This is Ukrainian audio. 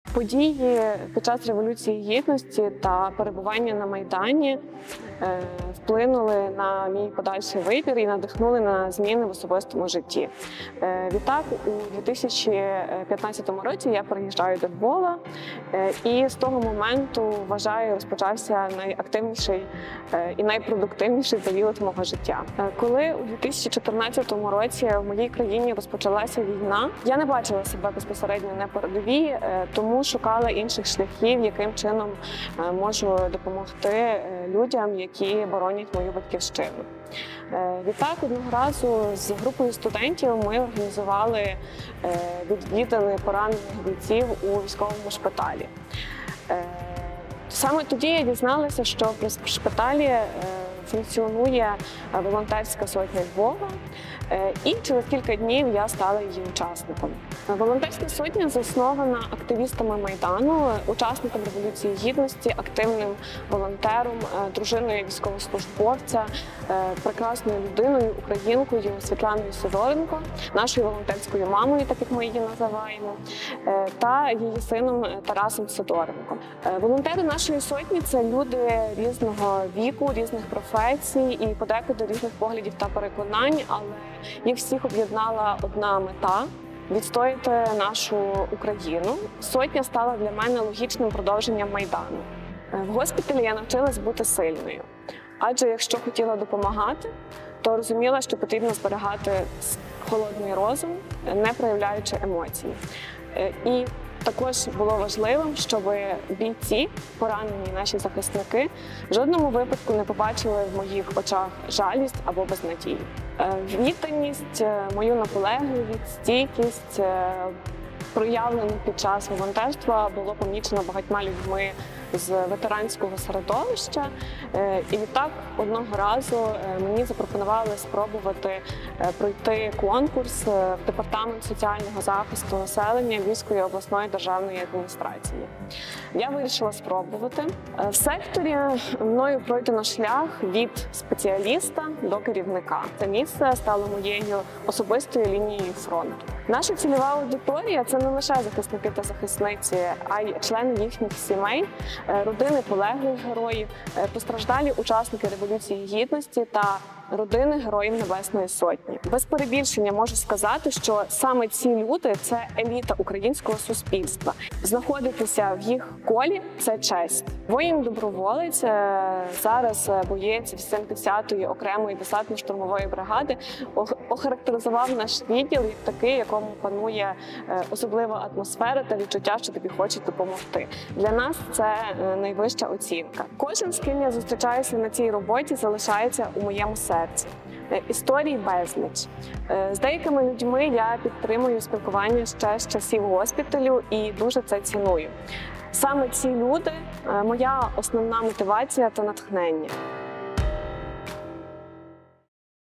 Події під час Революції Гідності та перебування на Майдані вплинули на мій подальший вибір і надихнули на зміни в особистому житті. Відтак, у 2015 році я переїжджаю до Львова, і з того моменту, вважаю, розпочався найактивніший і найпродуктивніший період мого життя. Коли у 2014 році в моїй країні розпочалася війна, я не бачила себе безпосередньо на передовій, тому шукала інших шляхів, яким чином можу допомогти людям, які боронять мою батьківщину. Відтак, одного разу з групою студентів ми організували відвідини поранених бійців у військовому шпиталі. Саме тоді я дізналася, що в шпиталі функціонує волонтерська сотня Львова, і через кілька днів я стала її учасником. Волонтерська сотня заснована активістами Майдану, учасником Революції Гідності, активним волонтером, дружиною військовослужбовця, прекрасною людиною, українкою Світланою Сидоренко, нашою волонтерською мамою, так як ми її називаємо, та її сином Тарасом Сидоренко. Волонтери нашої сотні – це люди різного віку, різних професій і подекуди різних поглядів та переконань, але їх всіх об'єднала одна мета – відстояти нашу Україну. Сотня стала для мене логічним продовженням Майдану. В госпіталі я навчилась бути сильною, адже якщо хотіла допомагати, то розуміла, що потрібно зберігати холодний розум, не проявляючи емоцій. І також було важливим, щоб бійці, поранені наші захисники, в жодному випадку не побачили в моїх очах жалість або безнадію. Відданість, мою наполегливість, стійкість, проявлену під час волонтерства, було помічено багатьма людьми з ветеранського середовища. І відтак одного разу мені запропонували спробувати пройти конкурс в Департамент соціального захисту населення Львівської обласної державної адміністрації. Я вирішила спробувати. В секторі мною пройдено шлях від спеціаліста до керівника. Це місце стало моєю особистою лінією фронту. Наша цільова аудиторія – це не лише захисники та захисниці, а й члени їхніх сімей, родини полеглих героїв, постраждалі учасники Революції Гідності та родини Героїв Небесної Сотні. Без перебільшення можу сказати, що саме ці люди – це еліта українського суспільства. Знаходитися в їх колі – це честь. Воїн-доброволець, зараз боєць 80-ї окремої десантно-штурмової бригади, охарактеризував наш відділ як такий, якому панує особлива атмосфера та відчуття, що тобі хочуть допомогти. Для нас це найвища оцінка. Кожен, з ким я зустрічаюся на цій роботі, залишається у моєму серці. Історій безліч. З деякими людьми я підтримую спілкування ще з часів госпіталю і дуже це ціную. Саме ці люди – моя основна мотивація та натхнення.